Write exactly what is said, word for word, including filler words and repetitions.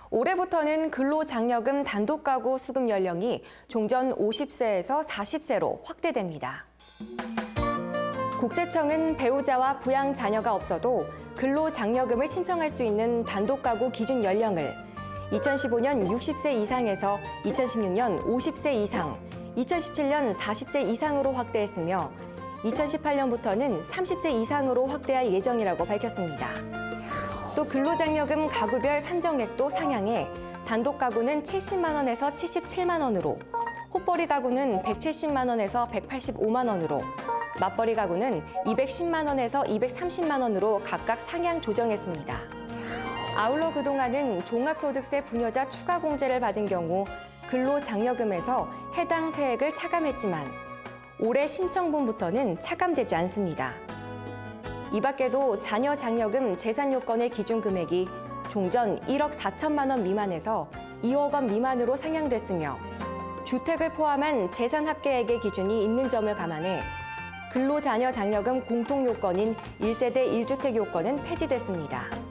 올해부터는 근로장려금 단독가구 수급 연령이 종전 오십 세에서 사십 세로 확대됩니다. 국세청은 배우자와 부양 자녀가 없어도 근로장려금을 신청할 수 있는 단독가구 기준 연령을 이천십오 년 육십 세 이상에서 이천십육 년 오십 세 이상, 이천십칠 년 사십 세 이상으로 확대했으며 이천십팔 년부터는 삼십 세 이상으로 확대할 예정이라고 밝혔습니다. 또 근로장려금 가구별 산정액도 상향해 단독가구는 칠십만 원에서 칠십칠만 원으로, 호벌이 가구는 백칠십만 원에서 백팔십오만 원으로, 맞벌이 가구는 이백십만 원에서 이백삼십만 원으로 각각 상향 조정했습니다. 아울러 그동안은 종합소득세 부녀자 추가 공제를 받은 경우 근로장려금에서 해당 세액을 차감했지만 올해 신청분부터는 차감되지 않습니다. 이 밖에도 자녀 장려금 재산 요건의 기준 금액이 종전 일억 사천만 원 미만에서 이억 원 미만으로 상향됐으며 주택을 포함한 재산 합계액의 기준이 있는 점을 감안해 근로자녀 장려금 공통 요건인 일 세대 일 주택 요건은 폐지됐습니다.